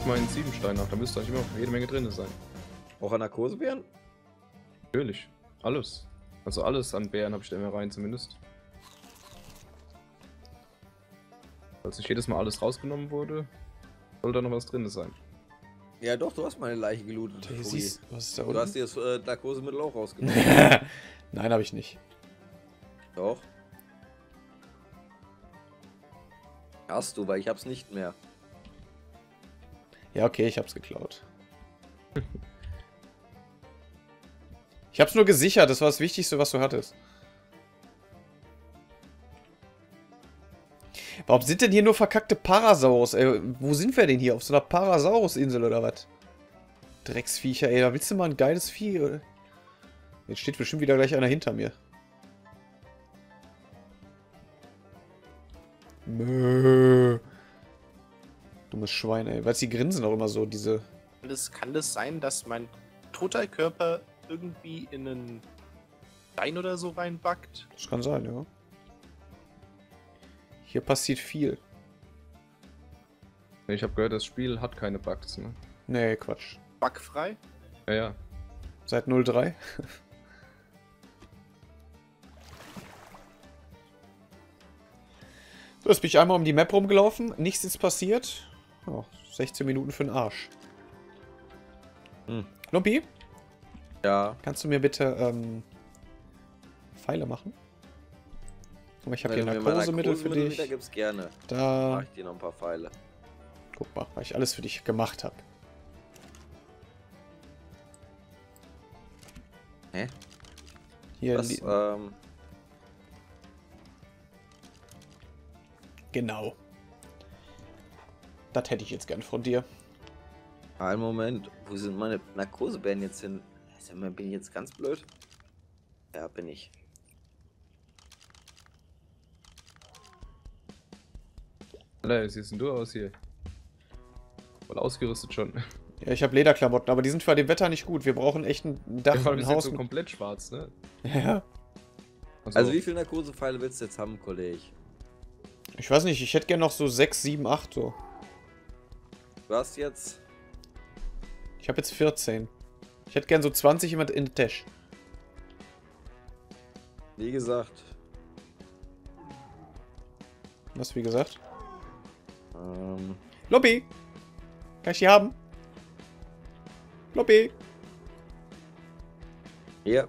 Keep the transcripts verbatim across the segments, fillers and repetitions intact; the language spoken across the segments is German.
mal in Siebenstein nach, da müsste eigentlich immer noch jede Menge drin sein. Auch an Narkosebären? Natürlich. Alles. Also alles an Bären habe ich da immer rein zumindest. Falls nicht jedes Mal alles rausgenommen wurde, soll da noch was drin sein. Ja doch, du hast meine Leiche gelootet. Hier siehst, was ist da Du unten? hast dir das äh, Narkosemittel auch rausgenommen. Nein, habe ich nicht. Doch. Hast du, weil ich hab's nicht mehr. Ja, okay, ich hab's geklaut. Ich hab's nur gesichert, das war das Wichtigste, was du hattest. Warum sind denn hier nur verkackte Parasaurus, ey? Wo sind wir denn hier? Auf so einer Parasaurus-Insel oder was? Drecksviecher, ey. Da willst du mal ein geiles Vieh, oder? Jetzt steht bestimmt wieder gleich einer hinter mir. Mö. Dummes Schwein, ey. Weißt du, die grinsen auch immer so, diese... Kann das, kann das sein, dass mein toter Körper irgendwie in einen Stein oder so reinbackt? Das kann sein, ja. Hier passiert viel. Ich habe gehört, das Spiel hat keine Bugs, ne? Nee, Quatsch. Bugfrei? Ja, ja. Seit null drei. So, jetzt bin ich einmal um die Map rumgelaufen. Nichts ist passiert. Oh, sechzehn Minuten für den Arsch. Hm. Lumpi, Ja. kannst du mir bitte ähm, Pfeile machen? Guck mal, ich habe hier Narkosemittel für dich. Da gibt's gerne. Da. Mach ich dir noch ein paar Pfeile. Guck mal, weil ich alles für dich gemacht habe. Hä? Hier Was, li- ähm, genau. Das hätte ich jetzt gern von dir. einen Moment. Wo sind meine Narkosebären jetzt hin? Bin ich jetzt ganz blöd? Ja, bin ich. Alter, wie siehst denn du aus hier? Voll ausgerüstet schon. Ja, ich habe Lederklamotten, aber die sind für dem Wetter nicht gut. Wir brauchen echt ein Dach Ja, vor allem und ist ein jetzt Haus. so mit- komplett schwarz, ne? Ja. Also wie viele Narkosepfeile willst du jetzt haben, Kollege? Ich weiß nicht, ich hätte gern noch so sechs, sieben, acht so. Du hast jetzt... Ich habe jetzt vierzehn. Ich hätte gern so zwanzig jemand in der Tasche. Wie gesagt... Was, wie gesagt? Ähm... Lobby! Kann ich die haben? Lobby! Hier.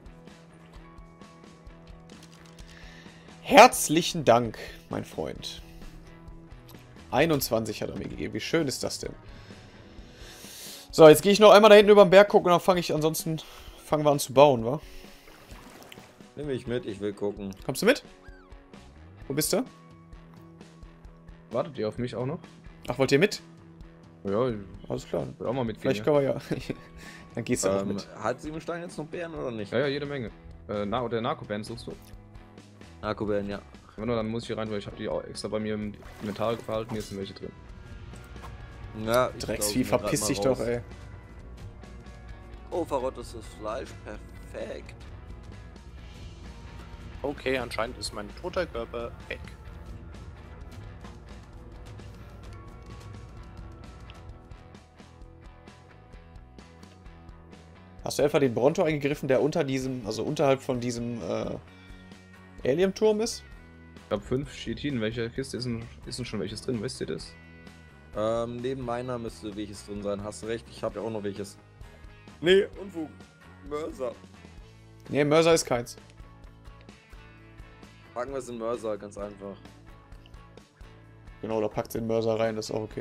Herzlichen Dank, mein Freund. einundzwanzig hat er mir gegeben. Wie schön ist das denn? So, jetzt gehe ich noch einmal da hinten über den Berg gucken und dann fange ich, ansonsten fangen wir an zu bauen, wa? Nimm mich mit, ich will gucken. Kommst du mit? Wo bist du? Wartet ihr auf mich auch noch? Ach, wollt ihr mit? Ja, ich Alles klar. will auch mal mitgehen. Vielleicht können wir ja. Dann gehst du auch Ähm, mit. hat Siebenstein jetzt noch Bären oder nicht? Ja, ja, jede Menge. Äh, Na oder Narco-Band suchst du? Narkobären, ja. Wenn nur, dann muss ich hier rein, weil ich habe die auch extra bei mir im Inventar behalten. Hier sind welche drin. Ja, ich Drecksvieh, glaub, ich verpiss bin dich grad doch, mal raus. ey. Oh, verrottetes Fleisch, perfekt. Okay, anscheinend ist mein toter Körper weg. Hast du etwa den Bronto eingegriffen, der unter diesem, also unterhalb von diesem äh, Alien-Turm ist? Ich habe fünf Chitin. Welche Kiste ist denn, ist denn schon welches drin? Wisst ihr das? Ähm, neben meiner müsste welches drin sein. Hast du recht, ich habe ja auch noch welches. Nee, Unfug. Mörser. Ne, Mörser ist keins. Packen wir es in Mörser, ganz einfach. Genau, da packt den Mörser rein, das ist auch okay.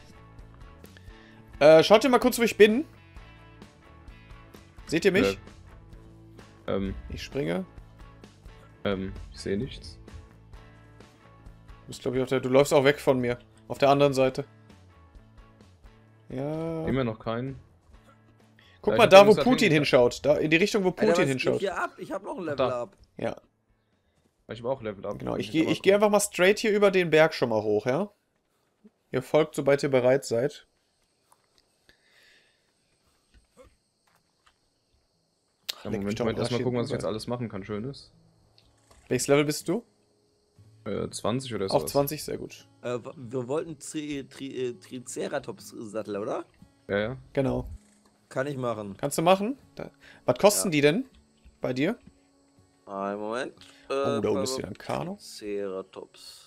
Äh, schaut ihr mal kurz, wo ich bin. Seht ihr mich? Äh, ähm, Ich springe. ähm, ich sehe nichts. Du bist, glaube ich, auf der. Du läufst auch weg von mir. Auf der anderen Seite. Ja. Immer noch keinen. Guck Ja, ich mal hab da, den wo gesagt, Putin hingegangen. hinschaut. Da, in die Richtung, wo Alter, Putin was hinschaut. geht hier ab? Ich habe noch ein Level Da. up. Ja. Ich habe auch Level up. Genau, ich Kann gehe mal ich geh einfach mal straight hier über den Berg schon mal hoch, ja? Ihr folgt, sobald ihr bereit seid. Ja, Leck mich Moment, doch am Moment, erstmal Arsch gucken, hier was ich jetzt rüber. alles machen kann. Schönes. Welches Level bist du? Äh, zwanzig oder so. Auch zwanzig, sehr gut. Äh, wir wollten Tri Tri äh, Triceratops-Sattel, oder? Ja, ja. Genau. Kann ich machen. Kannst du machen? Da. Was kosten Ja. die denn bei dir? Einen Moment. Äh, Oh, da oben bei- ist wieder ein Kano. Triceratops.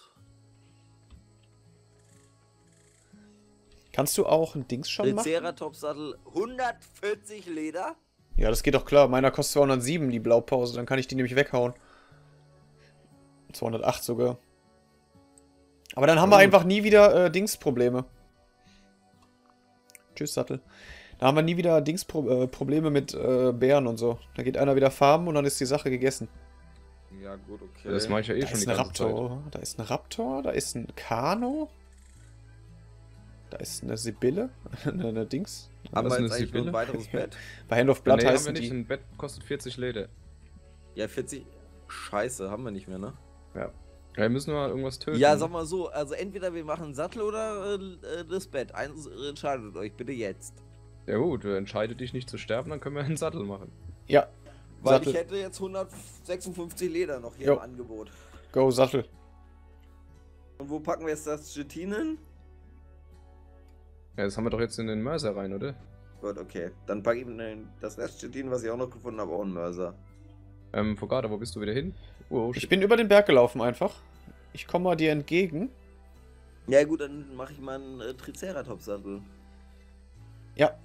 Kannst du auch ein Dings schon machen? Triceratops-Sattel hundertvierzig Leder. Ja, das geht doch klar. Meiner kostet zweihundertsieben, die Blaupause. Dann kann ich die nämlich weghauen. zweihundertacht sogar. Aber dann haben wir einfach nie wieder äh, Dings-Probleme. Tschüss, Sattel. Da haben wir nie wieder Dings-Probleme mit äh, Bären und so. Da geht einer wieder farmen und dann ist die Sache gegessen. Ja, gut, okay. Das mache ich ja eh Da schon ist die ein ganze Zeit. Raptor. Da ist ein Raptor. Da ist ein Kano. Da ist eine Sibylle. eine, eine Dings. Haben Was wir ist jetzt eine eigentlich noch ein Sibylle? weiteres Bett? Bei Hand of Ja, Blood nee, haben wir heißen nicht. die. Ein Bett kostet vierzig Leder. Ja, vierzig. Scheiße, haben wir nicht mehr, ne? Ja. Ja, wir müssen mal irgendwas töten. Ja, sag mal so, also entweder wir machen einen Sattel oder äh, das Bett. Eins entscheidet euch bitte jetzt. Ja gut, du entscheidet dich nicht zu sterben, dann können wir einen Sattel machen. Ja. Weil Sattel. ich hätte jetzt hundertsechsundfünfzig Leder noch hier Jo. im Angebot. Go, Sattel. Und wo packen wir jetzt das Chitin hin? Ja, das haben wir doch jetzt in den Mörser rein, oder? Gut, okay. Dann packe ich in das Rest Chitin, was ich auch noch gefunden habe, auch einen Mörser. Ähm, Fogata, wo bist du wieder hin? Oh, Ich shit. bin über den Berg gelaufen einfach. Ich komme mal dir entgegen. Ja gut, dann mache ich mal einen äh, Triceratops-Sattel. Ja.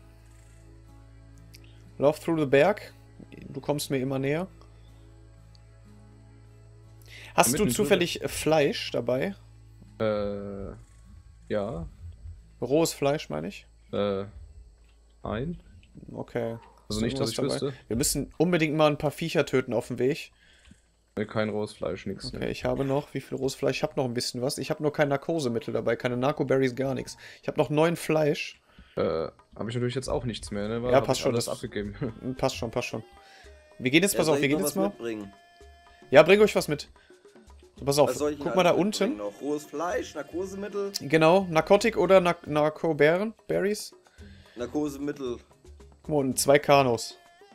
Lauf through the Berg. Du kommst mir immer näher. Hast du Mittendrin. zufällig äh, Fleisch dabei? Äh, ja, Rohes Fleisch, meine ich. äh, ein. Okay. Also Ist nicht, dass irgendwas ich wüsste. Wir müssen unbedingt mal ein paar Viecher töten auf dem Weg. Nee, kein rohes Fleisch, nix. Okay, ich habe noch, wie viel rohes Fleisch? Ich habe noch ein bisschen was. Ich habe nur kein Narkosemittel dabei, keine Narcoberries, gar nichts. Ich habe noch neun Fleisch. Äh, habe ich natürlich jetzt auch nichts mehr, ne? Weil Ja, hab passt ich schon, alles das- abgegeben. Hm, Passt schon, passt schon. Wir gehen jetzt, pass soll auf, wir ich gehen noch jetzt was mal. mitbringen? Ja, bring euch was mit. So, pass auf, Was soll ich guck denn mal da alles unten. mitbringen noch? Rohes Fleisch, Narkosemittel, Genau, Narkotik oder Nar Narkobeeren, Berries. Narkosemittel. Guck mal unten, zwei Kanos.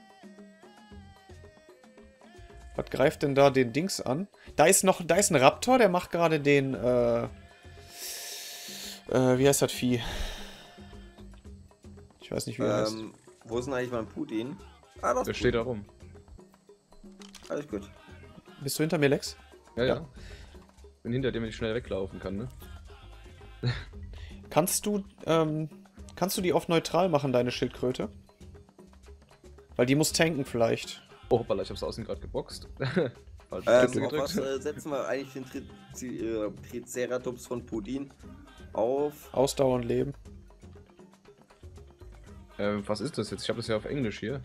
Was greift denn da den Dings an? Da ist noch, da ist ein Raptor, der macht gerade den, äh, äh, wie heißt das Vieh? Ich weiß nicht, wie er heißt. Ähm, wo ist denn eigentlich mein Putin? Ah, das Der steht da rum. Alles gut. Bist du hinter mir, Lex? Ja, ja. Ja. Bin hinter dem, wenn ich schnell weglaufen kann, ne? Kannst du, ähm, kannst du die auf neutral machen, deine Schildkröte? Weil die muss tanken vielleicht. Oh, hoppala, ich hab's außen gerade geboxt. Falsch Ähm, Knöpfe auf was gedrückt. äh, setzen wir eigentlich den Tri Tri äh, Triceratops von Putin? Auf. Ausdauer und Leben. Ähm, was ist das jetzt? Ich habe das ja auf Englisch hier.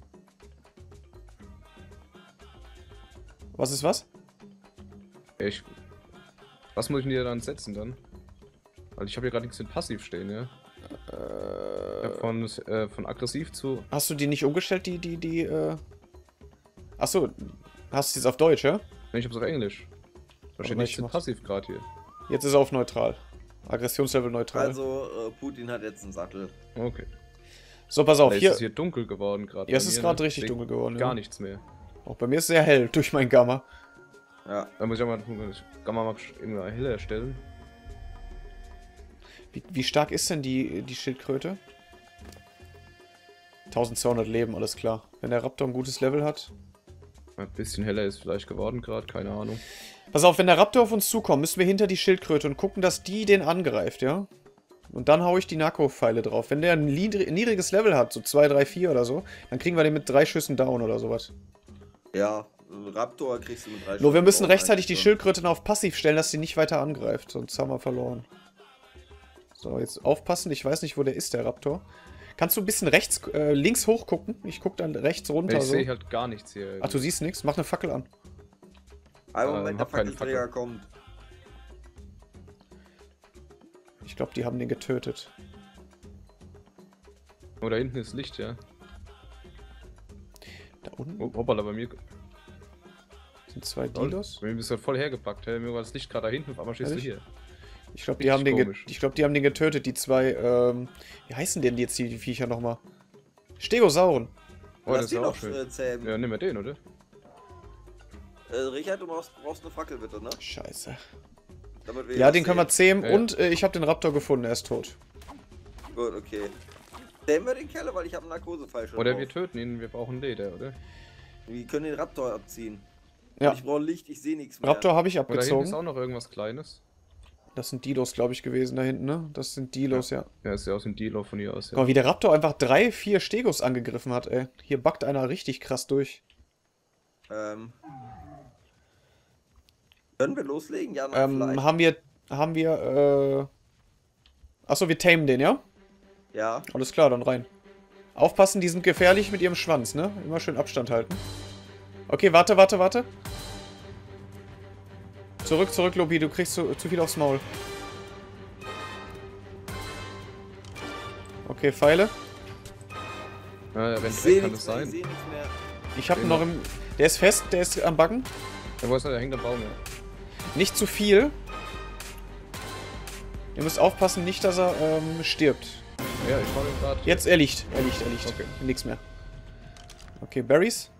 Was ist was? Ich. Was muss ich denn hier dann setzen dann? Weil ich habe hier gerade nichts in Passiv stehen, ja? Ich hab von, äh, von aggressiv zu. Hast du die nicht umgestellt, die, die, die, äh... Achso, hast du jetzt auf Deutsch, ja? Ne, ich hab's auf Englisch. Da steht Aber nichts ich in mach's- Passiv gerade hier. Jetzt ist er auf neutral. Aggressionslevel neutral. Also, äh, Putin hat jetzt einen Sattel. Okay. so, pass auf, Da ist hier. es hier dunkel geworden gerade. Ja, es bei ist mir, gerade ne? richtig Seht dunkel geworden, Gar ja. nichts mehr. Auch bei mir ist es sehr hell durch mein Gamma. Ja. Da muss ich auch mal Gamma mal irgendwie heller stellen. Wie, wie stark ist denn die, die Schildkröte? eintausendzweihundert Leben, alles klar. Wenn der Raptor ein gutes Level hat. Ein bisschen heller ist vielleicht geworden gerade, keine Ahnung. Pass auf, wenn der Raptor auf uns zukommt, müssen wir hinter die Schildkröte und gucken, dass die den angreift, ja? Und dann hau ich die Narco-Pfeile drauf. Wenn der ein niedrig- niedriges Level hat, so zwei, drei, vier oder so, dann kriegen wir den mit drei Schüssen down oder sowas. Ja, einen Raptor kriegst du mit drei Nur wir Schussen müssen drauf, rechtzeitig die eigentlich Schildkröte auf Passiv stellen, dass sie nicht weiter angreift, sonst haben wir verloren. So, jetzt aufpassen, ich weiß nicht, wo der ist, der Raptor. Kannst du ein bisschen rechts, äh, links hoch gucken? Ich guck dann rechts runter Ich so. sehe halt gar nichts hier. Ach, du siehst nichts? Mach eine Fackel an. schon. Ein Ähm, Moment, der hab keine Fackelträger Fackel. kommt. Ich glaube, die haben den getötet. Oh, da hinten ist Licht, ja. Da unten Oh, hoppala, bei mir. sind zwei Lol, Dilos. Bei mir bist du voll hergepackt, hey. Mir war das Licht gerade da hinten, auf einmal stehst du Ehrlich? hier. Ich glaube, die, Richtig haben den ge- komisch. ich glaub, die haben den getötet, die zwei, ähm... Wie heißen denn jetzt die, die Viecher nochmal? Stegosauren. Oh, Lass das ist die ja auch noch schön. äh, zähmen. Ja, nimm wir den, oder? Äh, Richard, du brauchst, brauchst eine Fackel bitte, ne? Scheiße. Damit wir Ja, das den können wir sehen. zähmen Ja, ja. und äh, ich habe den Raptor gefunden, er ist tot. Gut, okay. Zähmen wir den Kerl, weil ich habe einen Narkosefall schon Oder drauf. wir töten ihn, wir brauchen Leder, oder? Wir können den Raptor abziehen. Ja, Ich brauche Licht, ich sehe nichts mehr. Raptor habe ich Oder hinten ist abgezogen. auch noch irgendwas Kleines. Das sind Dilos, glaube ich, gewesen da hinten, ne? Das sind Dilos, ja. Ja, ist ja aus dem Dealer von hier aus. Guck mal, wie der Raptor einfach drei, vier Stegos angegriffen hat, ey. Hier backt einer richtig krass durch. Ähm. Können wir loslegen? Ja, nein, Ähm, vielleicht. haben wir, haben wir, äh... Achso, wir tamen den, ja? Ja. Alles klar, dann rein. Aufpassen, die sind gefährlich mit ihrem Schwanz, ne? Immer schön Abstand halten. Okay, warte, warte, warte. Zurück, zurück, Lobi, du kriegst zu, zu viel aufs Maul. Okay, Pfeile. Ja, wenn Ich es sehe weg kann nichts das mehr, ich sein. sehe nichts mehr. Ich hab Den noch noch. im... Der ist fest, der ist am Backen. Ja, wo ist er? Der hängt am Baum, ja. Nicht zu viel. Ihr müsst aufpassen, nicht, dass er ähm, stirbt. Ja, ich schau den gerade. Jetzt, er liegt, er liegt, er liegt. Okay. Nix mehr. Okay, Berries?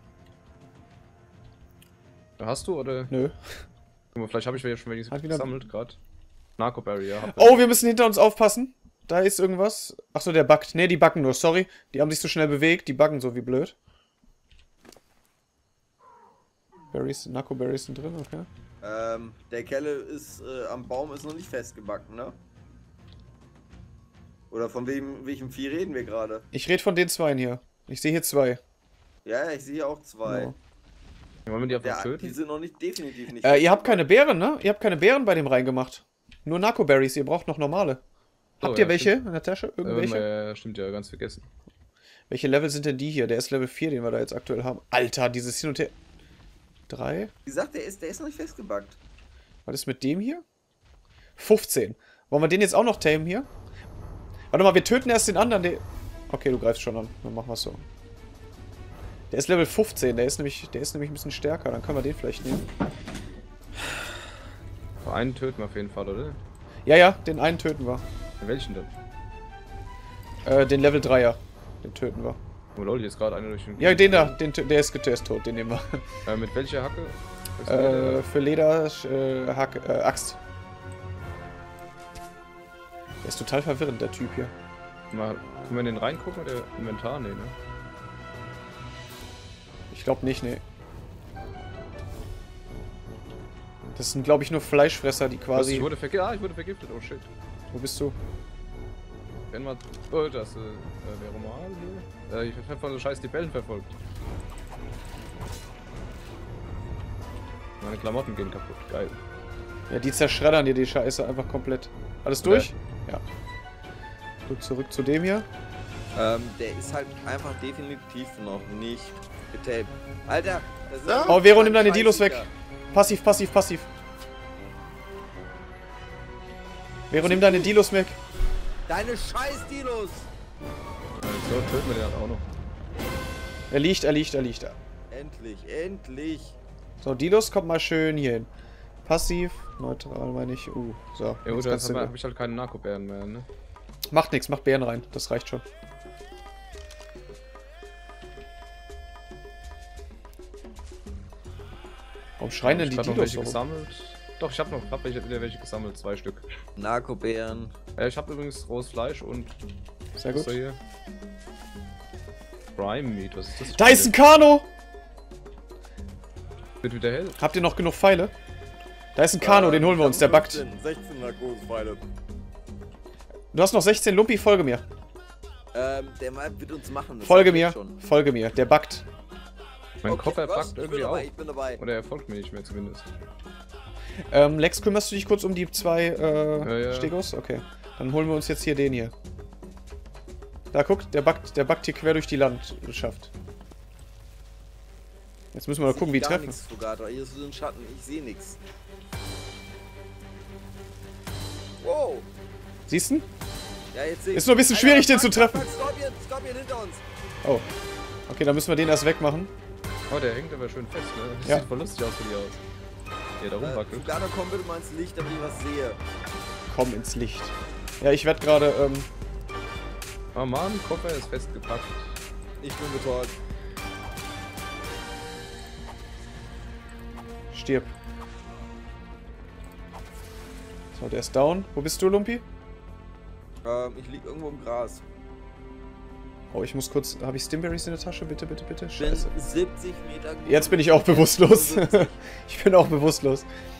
Hast du, oder? Nö. Guck mal, vielleicht habe ich ja schon welches Hat wieder- gesammelt gerade. Narco Berry, ja. hab Oh, wir müssen hinter uns aufpassen. Da ist irgendwas. Achso, der buggt. Ne, die backen nur, sorry. Die haben sich so schnell bewegt, die buggen so wie blöd. Berries, Narco-Berries sind drin, okay. Ähm, der Kelle ist äh, am Baum ist noch nicht festgebacken, ne? Oder von wem, welchem Vieh reden wir gerade? Ich rede von den Zweien hier. Ich sehe hier zwei. Ja, ja, ich sehe auch zwei. Genau. Wollen wir die einfach Der, die töten? sind noch nicht definitiv nicht. Äh, ihr habt keine Beeren, ne? Ihr habt keine Beeren bei dem reingemacht. Nur Narco-Berries, ihr braucht noch normale. Oh, Habt ja, ihr welche stimmt. in der Tasche? Ähm, Irgendwelche? äh, stimmt ja, ganz vergessen. Welche Level sind denn die hier? Der ist Level vier, den wir da jetzt aktuell haben. Alter, dieses Hin und Her... drei? Wie gesagt, der ist, der ist noch nicht festgebackt. Was ist mit dem hier? fünfzehn. Wollen wir den jetzt auch noch tamen hier? Warte mal, wir töten erst den anderen. Der... Okay, du greifst schon an. Dann machen wir es so. Der ist Level fünfzehn. Der ist, nämlich, der ist nämlich ein bisschen stärker. Dann können wir den vielleicht nehmen. Einen töten wir auf jeden Fall, oder? Ja, ja, den einen töten wir. Welchen denn? Äh, den Level dreier. Den töten wir. Oh lol, hier ist gerade einer durch den... Ja, den da. Den, tö- der, ist, der ist tot. Den nehmen wir. Äh, mit welcher Hacke? Ist Äh, der- für Leder, äh, Hack, äh, Axt. Der ist total verwirrend, der Typ hier. Mal, können wir in den reingucken oder Inventar? Nee, ne? Ich glaube nicht, nee. Das sind, glaube ich, nur Fleischfresser, die Was, quasi... ich wurde vergiftet. Ah, ich wurde vergiftet. Oh shit. Wo bist du? Wenn man... Oh, das, äh, der Roman hier. Äh, ich werde von so scheiß Libellen verfolgt. Meine Klamotten gehen kaputt. Geil. Ja, die zerschreddern dir die Scheiße einfach komplett. Alles durch? Ja. Gut, zurück zu dem hier. Ähm, der ist halt einfach definitiv noch nicht getaped. Alter, das ist Ja. Oh, Vero, nimm deine Scheiß Dilos weg. Sicher. Passiv, passiv, passiv. Vero, nimm deine Dilos weg. Deine scheiß Dilos! So, töten wir den halt auch noch. Er liegt, er liegt, er liegt. Endlich, endlich! So, Dilos, kommt mal schön hier hin. Passiv, neutral meine ich. Uh, so. Ja jetzt gut, dann kannst du- habe ich halt keine Narkobären mehr, ne? Macht nichts, mach Bären rein. Das reicht schon. Warum schreien denn ich die hab noch Dilos welche so rum? gesammelt. Doch, ich habe noch grad welche, wieder welche gesammelt, zwei Stück. Narkobären. Äh, ich habe übrigens rohes Fleisch und Sehr was gut. ist da hier? Prime Meat, was ist das? Da ist ein Kano! Wird wieder hell. Habt ihr noch genug Pfeile? Da ist ein Kano, den holen wir uns, der backt. sechzehn Narkosepfeile. Du hast noch sechzehn Lumpi, folge mir. Ähm, der Mal wird uns machen. das Folge sag ich mir, jetzt schon. folge mir, der backt. Mein Okay, Kopf, er was? packt Ich bin irgendwie dabei, auch. Ich bin dabei. Oder er folgt mir nicht mehr zumindest. Ähm, Lex, kümmerst du dich kurz um die zwei äh, Ja, ja. Stegos? Okay. Dann holen wir uns jetzt hier den hier. Da, guckt, der backt, der backt hier quer durch die Landschaft. Jetzt müssen wir mal gucken, wie gar treffen. nichts, Fugata. Hier ist so ein Schatten, ich sehe nichts. Wow! Siehst du? Ja, jetzt sehe ich. Ist nur ein bisschen schwierig, den zu treffen. Scorpion, Scorpion hinter uns! Oh. Okay, dann müssen wir den erst wegmachen. Oh, der hängt aber schön fest, ne? Das Ja. sieht voll lustig aus für die aus. Ja, da Äh, rumwackelt. Fugata, komm bitte mal ins Licht, damit ich was sehe. Komm ins Licht. Ja, ich werde gerade, ähm... Oh Mann, Koffer ist festgepackt. Ich bin betäubt. stirb. So, der ist down. Wo bist du, Lumpi? Ähm, ich lieg irgendwo im Gras. Oh, ich muss kurz... Habe ich Stimberries in der Tasche? Bitte, bitte, bitte. Ich bin Scheiße. siebzig Meter. Jetzt bin ich auch bewusstlos. Ich bin auch bewusstlos.